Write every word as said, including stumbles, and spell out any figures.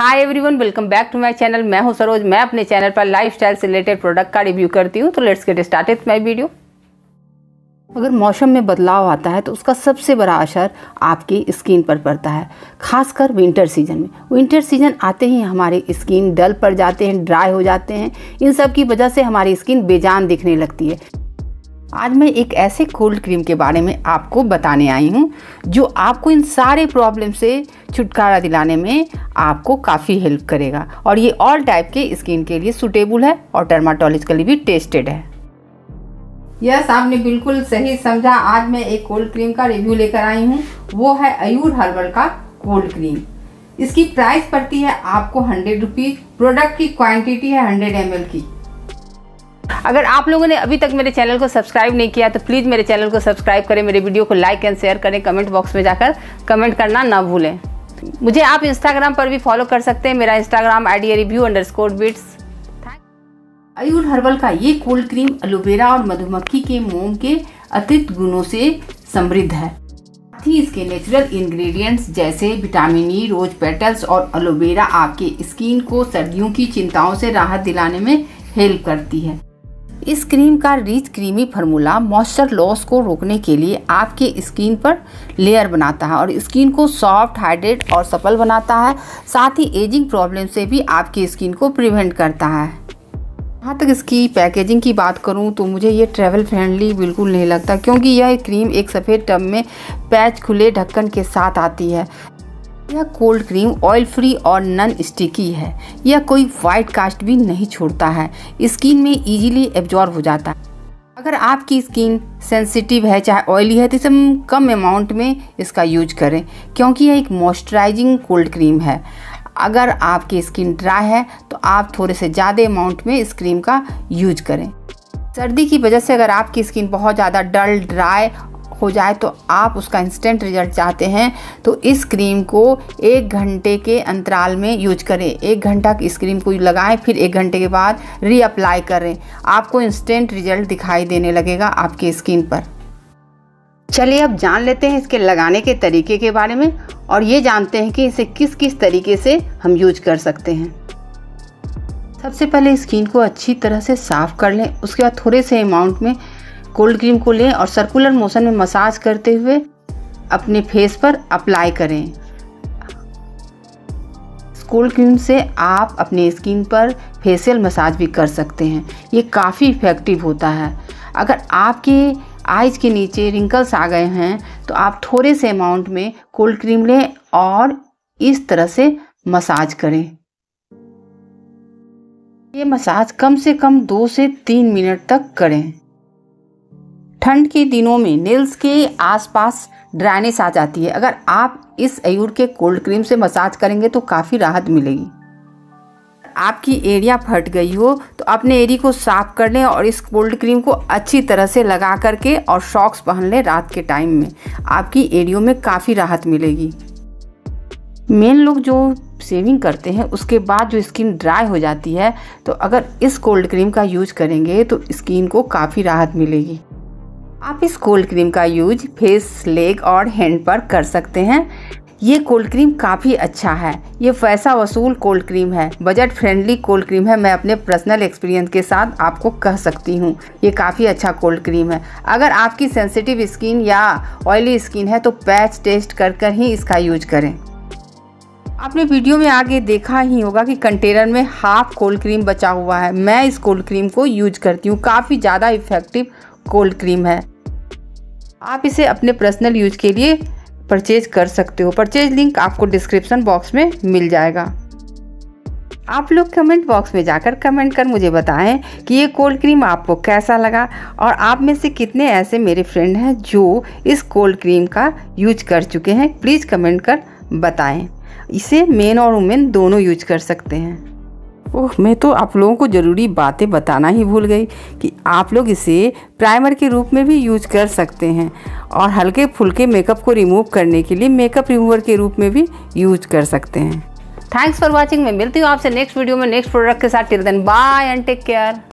Hi everyone, welcome back to my channel. मैं हूं सरोज। मैं अपने चैनल पर लाइफस्टाइल से रिलेटेड प्रोडक्ट का रिव्यू करती हूं। तो let's get started my video. अगर मौसम में बदलाव आता है तो उसका सबसे बड़ा असर आपकी स्किन पर पड़ता है, खासकर विंटर सीजन में। विंटर सीजन आते ही हमारी स्किन डल पड़ जाते हैं, ड्राई हो जाते हैं। इन सब की वजह से हमारी स्किन बेजान दिखने लगती है। आज मैं एक ऐसे कोल्ड क्रीम के बारे में आपको बताने आई हूँ जो आपको इन सारे प्रॉब्लम से छुटकारा दिलाने में आपको काफ़ी हेल्प करेगा, और ये ऑल टाइप के स्किन के लिए सूटेबल है और डर्माटोलॉजिकली भी टेस्टेड है। यस, आपने बिल्कुल सही समझा। आज मैं एक कोल्ड क्रीम का रिव्यू लेकर आई हूँ, वो है अयूर हर्बल का कोल्ड क्रीम। इसकी प्राइस पड़ती है आपको हंड्रेड रुपीज़। प्रोडक्ट की क्वांटिटी है हंड्रेड एम एल की। अगर आप लोगों ने अभी तक मेरे चैनल को सब्सक्राइब नहीं किया तो प्लीज़ मेरे चैनल को सब्सक्राइब करें, मेरे वीडियो को लाइक एंड शेयर करें, कमेंट बॉक्स में जाकर कमेंट करना ना भूलें। मुझे आप इंस्टाग्राम पर भी फॉलो कर सकते हैं। मेरा इंस्टाग्राम आई डी है review underscore bits. Ayur herbal का ये कोल्ड क्रीम एलोवेरा और मधुमक्खी के मोम के अतिरिक्त गुणों से समृद्ध है। साथ ही इसके नेचुरल इंग्रेडिएंट्स जैसे विटामिन ई, रोज पेटल्स और एलोवेरा आपके स्किन को सर्दियों की चिंताओं से राहत दिलाने में हेल्प करती है। इस क्रीम का rich creamy formula moisture loss को रोकने के लिए आपके स्किन पर लेयर बनाता है और स्किन को सॉफ्ट, हाइड्रेट और सपल बनाता है। साथ ही एजिंग प्रॉब्लम से भी आपकी स्किन को प्रिवेंट करता है। जहाँ तक इसकी पैकेजिंग की बात करूँ तो मुझे ये ट्रैवल फ्रेंडली बिल्कुल नहीं लगता, क्योंकि यह क्रीम एक सफ़ेद टब में पैच खुले ढक्कन के साथ आती है। यह कोल्ड क्रीम ऑयल फ्री और नॉन स्टिकी है। यह कोई वाइट कास्ट भी नहीं छोड़ता है, स्किन में इजीली एब्जॉर्ब हो जाता है। अगर आपकी स्किन सेंसिटिव है, चाहे ऑयली है, तो इसे कम अमाउंट में इसका यूज करें, क्योंकि यह एक मॉइस्चराइजिंग कोल्ड क्रीम है। अगर आपकी स्किन ड्राई है तो आप थोड़े से ज़्यादा अमाउंट में इस क्रीम का यूज करें। सर्दी की वजह से अगर आपकी स्किन बहुत ज़्यादा डल, ड्राई हो जाए तो आप उसका इंस्टेंट रिजल्ट चाहते हैं तो इस क्रीम को एक घंटे के अंतराल में यूज करें। एक घंटा इस क्रीम को लगाएं, फिर एक घंटे के बाद रीअप्लाई करें। आपको इंस्टेंट रिजल्ट दिखाई देने लगेगा आपकी स्किन पर। चलिए अब जान लेते हैं इसके लगाने के तरीके के बारे में, और ये जानते हैं कि इसे किस किस तरीके से हम यूज कर सकते हैं। सबसे पहले स्किन को अच्छी तरह से साफ कर लें। उसके बाद थोड़े से अमाउंट में कोल्ड क्रीम को लें और सर्कुलर मोशन में मसाज करते हुए अपने फेस पर अप्लाई करें। कोल्ड क्रीम से आप अपने स्किन पर फेशियल मसाज भी कर सकते हैं। ये काफ़ी इफ़ेक्टिव होता है। अगर आपके आइज के नीचे रिंकल्स आ गए हैं तो आप थोड़े से अमाउंट में कोल्ड क्रीम लें और इस तरह से मसाज करें। ये मसाज कम से कम दो से तीन मिनट तक करें। ठंड के दिनों में नेल्स के आसपास ड्राइनेस आ जाती है। अगर आप इस अयूर के कोल्ड क्रीम से मसाज करेंगे तो काफ़ी राहत मिलेगी। आपकी एरिया फट गई हो तो अपने एरिया को साफ कर लें और इस कोल्ड क्रीम को अच्छी तरह से लगा करके और सॉक्स पहन लें रात के टाइम में। आपकी एरिया में काफ़ी राहत मिलेगी। मेन लोग जो शेविंग करते हैं उसके बाद जो स्किन ड्राई हो जाती है, तो अगर इस कोल्ड क्रीम का यूज करेंगे तो स्किन को काफ़ी राहत मिलेगी। आप इस कोल्ड क्रीम का यूज फेस, लेग और हैंड पर कर सकते हैं। ये कोल्ड क्रीम काफ़ी अच्छा है। ये पैसा वसूल कोल्ड क्रीम है, बजट फ्रेंडली कोल्ड क्रीम है। मैं अपने पर्सनल एक्सपीरियंस के साथ आपको कह सकती हूँ ये काफ़ी अच्छा कोल्ड क्रीम है। अगर आपकी सेंसिटिव स्किन या ऑयली स्किन है तो पैच टेस्ट कर कर ही इसका यूज करें। आपने वीडियो में आगे देखा ही होगा कि कंटेनर में हाफ कोल्ड क्रीम बचा हुआ है। मैं इस कोल्ड क्रीम को यूज करती हूँ। काफ़ी ज़्यादा इफ़ेक्टिव कोल्ड क्रीम है। आप इसे अपने पर्सनल यूज के लिए परचेज कर सकते हो। परचेज लिंक आपको डिस्क्रिप्शन बॉक्स में मिल जाएगा। आप लोग कमेंट बॉक्स में जाकर कमेंट कर मुझे बताएं कि ये कोल्ड क्रीम आपको कैसा लगा, और आप में से कितने ऐसे मेरे फ्रेंड हैं जो इस कोल्ड क्रीम का यूज कर चुके हैं। प्लीज़ कमेंट कर बताएं। इसे मेन और वुमेन दोनों यूज कर सकते हैं। ओह, मैं तो आप लोगों को ज़रूरी बातें बताना ही भूल गई कि आप लोग इसे प्राइमर के रूप में भी यूज कर सकते हैं, और हल्के फुल्के मेकअप को रिमूव करने के लिए मेकअप रिमूवर के रूप में भी यूज कर सकते हैं। Thanks for watching. मैं मिलती हूँ आपसे नेक्स्ट वीडियो में नेक्स्ट प्रोडक्ट के साथ। Till then bye and take care.